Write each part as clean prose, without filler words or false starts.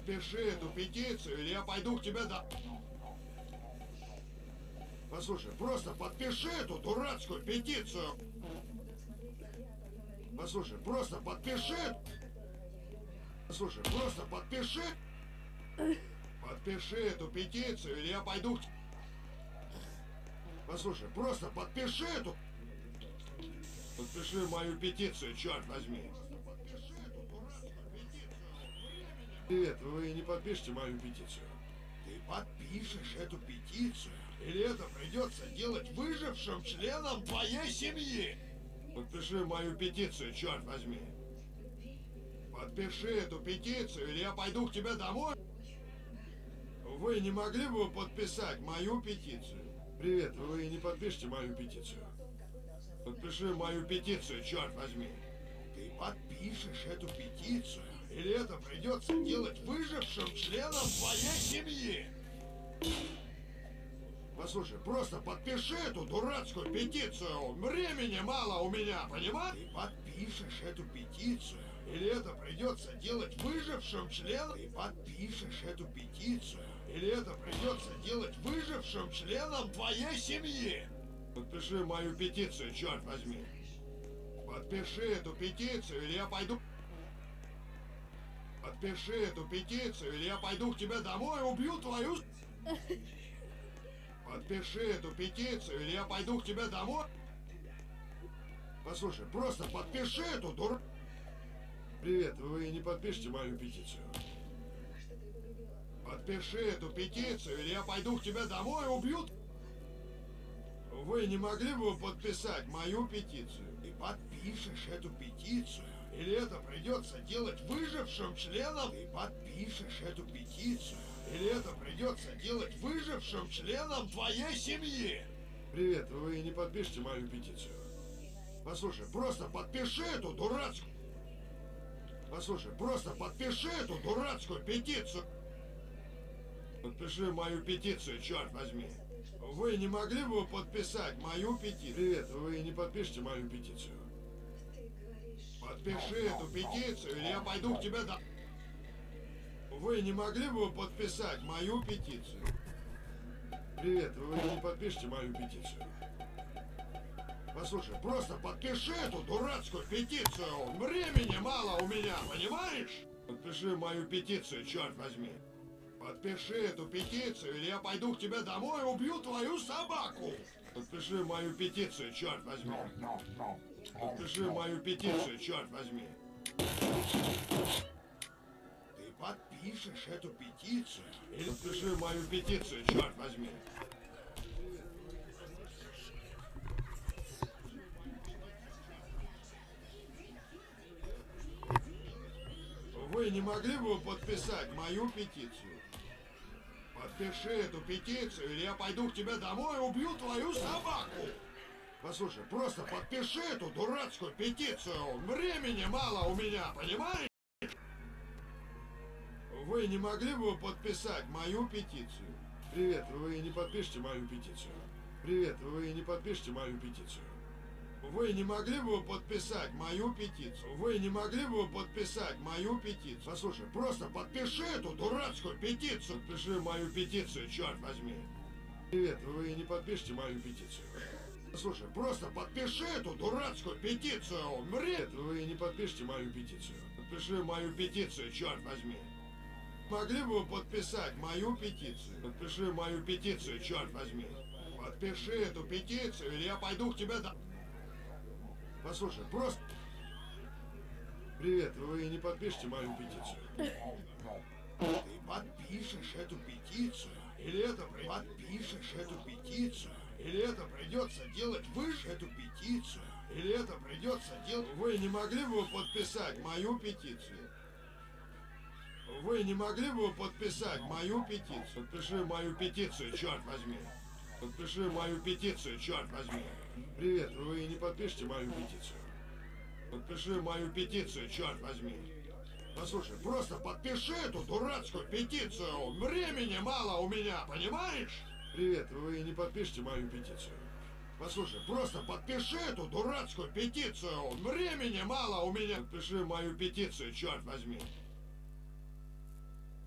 Подпиши эту петицию, или я пойду к тебе до... Послушай, просто подпиши эту дурацкую петицию. Послушай, просто подпиши. Послушай, просто подпиши. Подпиши эту петицию, или я пойду к... Послушай, просто подпиши эту... Подпиши мою петицию, черт возьми. Привет, вы не подпишите мою петицию? Ты подпишешь эту петицию, или это придется делать выжившим членам твоей семьи? Подпиши мою петицию, черт возьми. Подпиши эту петицию, или я пойду к тебе домой. Вы не могли бы подписать мою петицию? Привет, вы не подпишите мою петицию? Подпиши мою петицию, черт возьми. Ты подпишешь эту петицию, или это придется делать выжившим членам твоей семьи? Послушай, просто подпиши эту дурацкую петицию. Времени мало у меня, понимаешь? Ты подпишешь эту петицию, или это придется делать выжившим членам? Ты подпишешь эту петицию, или это придется делать выжившим членам твоей семьи? Подпиши мою петицию, черт возьми. Подпиши эту петицию, или я пойду... Подпиши эту петицию, или я пойду к тебе домой и убью твою... Подпиши эту петицию, или я пойду к тебе домой. Послушай, просто подпиши эту дур... Привет, вы не подпишите мою петицию? Подпиши эту петицию, или я пойду к тебе домой и убью... Вы не могли бы подписать мою петицию? Ты подпишешь эту петицию, или это придется делать выжившим членам? Ты подпишешь эту петицию, или это придется делать выжившим членам твоей семьи? Привет, вы не подпишите мою петицию? Послушай, просто подпиши эту дурацкую... Послушай, просто подпиши эту дурацкую петицию. Подпиши мою петицию, черт возьми. Вы не могли бы подписать мою петицию? Привет, вы не подпишите мою петицию? Подпиши эту петицию, или я пойду к тебе до... Вы не могли бы подписать мою петицию? Привет, вы не подпишите мою петицию? Послушай, просто подпиши эту дурацкую петицию. Времени мало у меня, понимаешь? Подпиши мою петицию, черт возьми. Подпиши эту петицию, или я пойду к тебе домой и убью твою собаку. Подпиши мою петицию, черт возьми. Подпиши мою петицию, черт возьми. Ты подпишешь эту петицию, или подпиши мою петицию, черт возьми. Вы не могли бы подписать мою петицию? Подпиши эту петицию, или я пойду к тебе домой и убью твою собаку. Послушай, просто подпиши эту дурацкую петицию. Времени мало у меня, понимаешь? Вы не могли бы подписать мою петицию? Привет, вы не подпишите мою петицию? Привет, вы не подпишите мою петицию? Вы не могли бы подписать мою петицию? Вы не могли бы подписать мою петицию? Послушай, просто подпиши эту дурацкую петицию. Подпиши мою петицию, черт возьми. Привет, вы не подпишите мою петицию? Слушай, просто подпиши эту дурацкую петицию. Привет, вы не подпишите мою петицию? Подпиши мою петицию, черт возьми. Могли бы подписать мою петицию? Подпиши мою петицию, черт возьми. Подпиши эту петицию, или я пойду к тебе до... Послушай, просто... Привет, вы не подпишите мою петицию? Ты подпишешь эту петицию, или это... Подпишешь эту петицию, или это придется делать выше эту петицию, или это придется делать... Вы не могли бы подписать мою петицию? Вы не могли бы подписать мою петицию? Подпиши мою петицию, черт возьми. Подпиши мою петицию, черт возьми. Привет, вы не подпишите мою петицию? Подпиши мою петицию, черт возьми. Послушай, просто подпиши эту дурацкую петицию. Времени мало у меня, понимаешь? Привет, вы не подпишите мою петицию? Послушай, просто подпиши эту дурацкую петицию. Времени мало у меня. Подпиши мою петицию, черт возьми.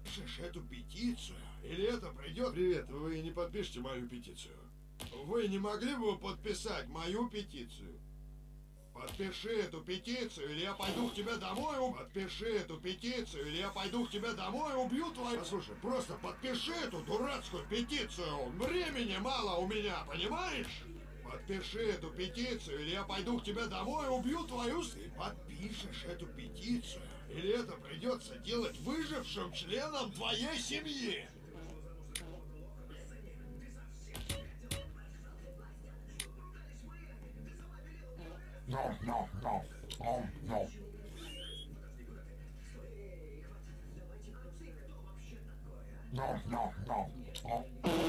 Пишешь эту петицию, или это пройдет... Привет, вы не подпишите мою петицию? Вы не могли бы подписать мою петицию? Подпиши эту петицию, или я пойду к тебе домой. Подпиши эту петицию, или я пойду к тебе домой и убью твою... Послушай, просто подпиши эту дурацкую петицию. Времени мало у меня, понимаешь? Подпиши эту петицию, или я пойду к тебе домой и убью твою... Ты подпишешь эту петицию, или это придется делать выжившим членам твоей семьи. No, no, no. Oh, no. No, no, no. Oh.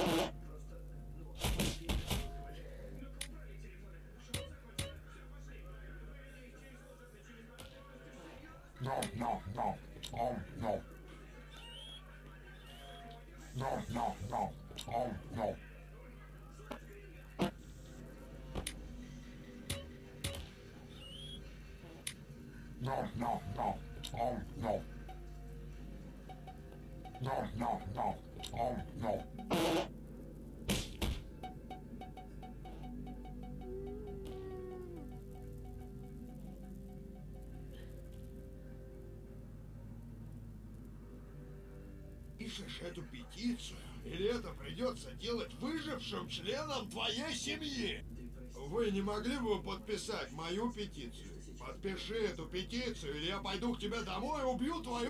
No, no, no. Oh, no. No, no, no. Oh, no. No, no, no. Oh, no. No, no, no. Oh, no. Пишешь эту петицию, или это придется делать выжившим членам твоей семьи. Вы не могли бы подписать мою петицию? Подпиши эту петицию, или я пойду к тебе домой и убью твою...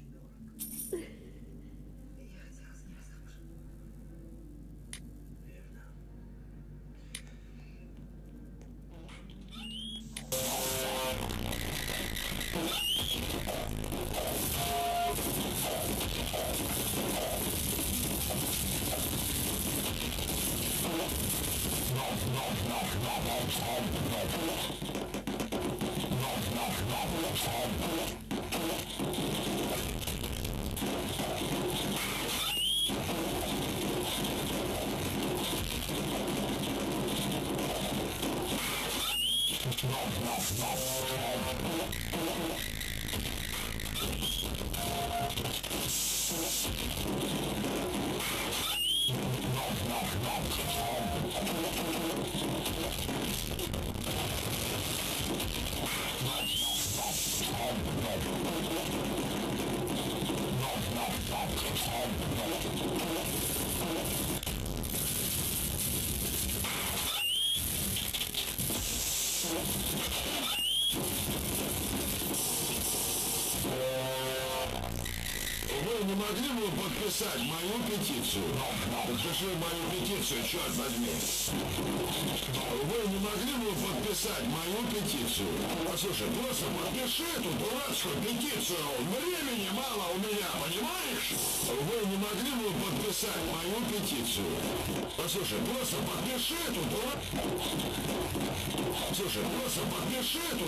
Вы не могли бы подписать мою петицию? Подпиши мою петицию, черт возьми. Вы не могли бы подписать мою петицию? Послушай, просто подпиши эту дурацкую петицию. Времени мало у меня, понимаешь? Вы не могли бы подписать мою петицию? Послушай, просто подпиши эту дурацкую... Слушай, просто подпиши эту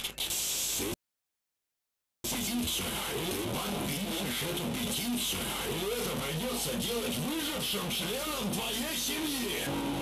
петицию, или подпишешь эту петицию, или это придется делать выжившим членам твоей семьи.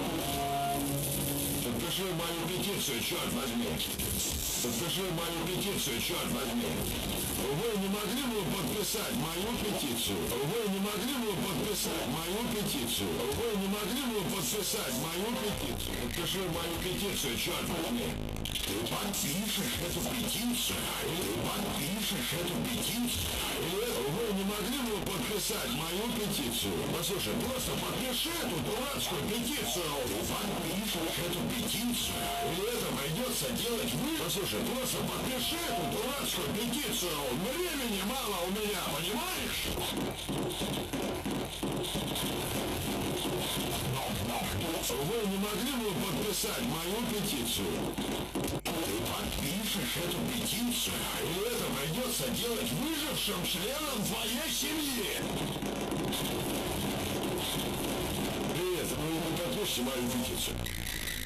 Подпиши мою петицию, черт возьми. Подпиши мою петицию, черт возьми. Вы не могли бы подписать мою петицию? Вы не могли бы подписать мою петицию? Вы не могли бы подписать мою петицию? Подпиши мою петицию, черт возьми. Ты подпишешь эту петицию, или подпишешь эту петицию, или вы не могли бы подписать мою петицию? Послушай, просто подпиши эту дурацкую петицию. Ты подпишешь эту петицию, или это придется делать вы... Послушай, просто подпиши эту дурацкую петицию. Времени мало у меня, понимаешь? Вы не могли бы подписать мою петицию? Ты подпишешь эту петицию, или это придется делать выжившим членам твоей семьи. Привет, вы не подпишите мою петицию?